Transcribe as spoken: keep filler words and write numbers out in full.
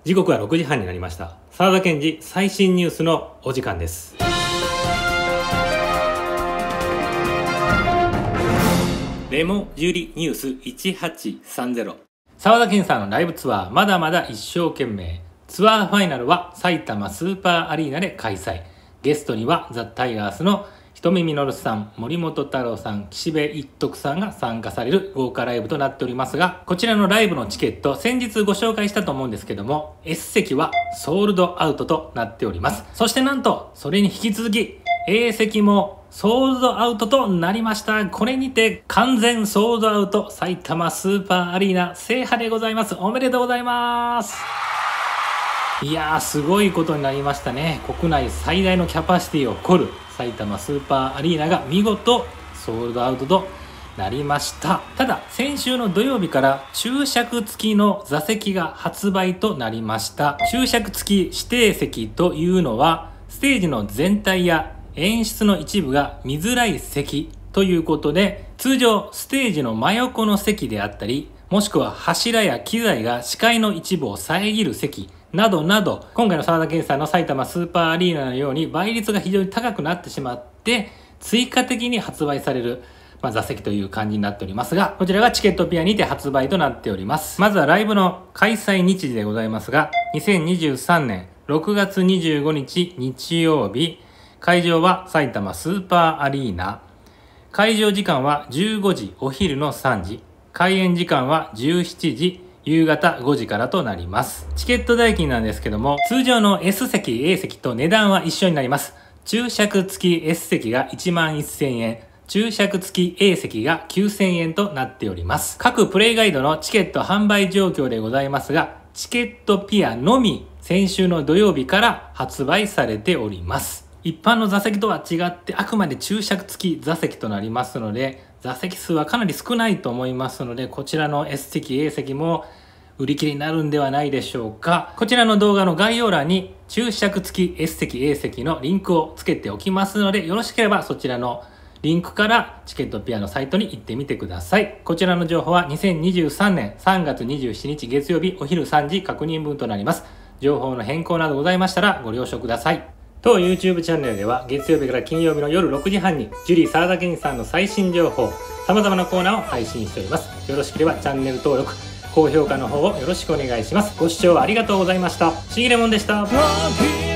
時刻はろくじはんになりました。沢田研二最新ニュースのお時間です。レモジュリニュースいちはちさんゼロ。沢田研さんのライブツアーまだまだ一生懸命。ツアーファイナルは埼玉スーパーアリーナで開催。ゲストにはザ・タイガースのひとみみのるさん、森本太郎さん、岸辺一徳さんが参加される豪華ライブとなっておりますが、こちらのライブのチケット、先日ご紹介したと思うんですけども、S 席はソールドアウトとなっております。そしてなんと、それに引き続き、A 席もソールドアウトとなりました。これにて完全ソールドアウト埼玉スーパーアリーナ制覇でございます。おめでとうございます。いやー、すごいことになりましたね。国内最大のキャパシティを誇る埼玉スーパーアリーナが見事ソールドアウトとなりました。ただ、先週の土曜日から注釈付きの座席が発売となりました。注釈付き指定席というのは、ステージの全体や演出の一部が見づらい席ということで、通常ステージの真横の席であったり、もしくは柱や機材が視界の一部を遮る席などなど、今回の沢田研さんの埼玉スーパーアリーナのように倍率が非常に高くなってしまって、追加的に発売される、まあ、座席という感じになっておりますが、こちらがチケットピアにて発売となっております。まずはライブの開催日時でございますが、にせんにじゅうさんねんろくがつにじゅうごにち日曜日、会場は埼玉スーパーアリーナ。会場時間はじゅうごじ、お昼のさんじ。開演時間はじゅうしちじ、夕方ごじからとなります。チケット代金なんですけども、通常の S 席、A 席と値段は一緒になります。注釈付き S 席がいちまんせんえん、注釈付き A 席がきゅうせんえんとなっております。各プレイガイドのチケット販売状況でございますが、チケットピアのみ先週の土曜日から発売されております。一般の座席とは違ってあくまで注釈付き座席となりますので、座席数はかなり少ないと思いますので、こちらの S 席、A 席も売り切れになるんではないでしょうか。こちらの動画の概要欄に注釈付き S 席、A 席のリンクをつけておきますので、よろしければそちらのリンクからチケットピアのサイトに行ってみてください。こちらの情報はにせんにじゅうさんねんさんがつにじゅうしちにち月曜日お昼さんじ確認分となります。情報の変更などございましたらご了承ください。当 YouTube チャンネルでは月曜日から金曜日の夜ろくじはんにジュリー沢田研さんの最新情報、様々なコーナーを配信しております。よろしければチャンネル登録、高評価の方をよろしくお願いします。ご視聴ありがとうございました。しぎれもんでした。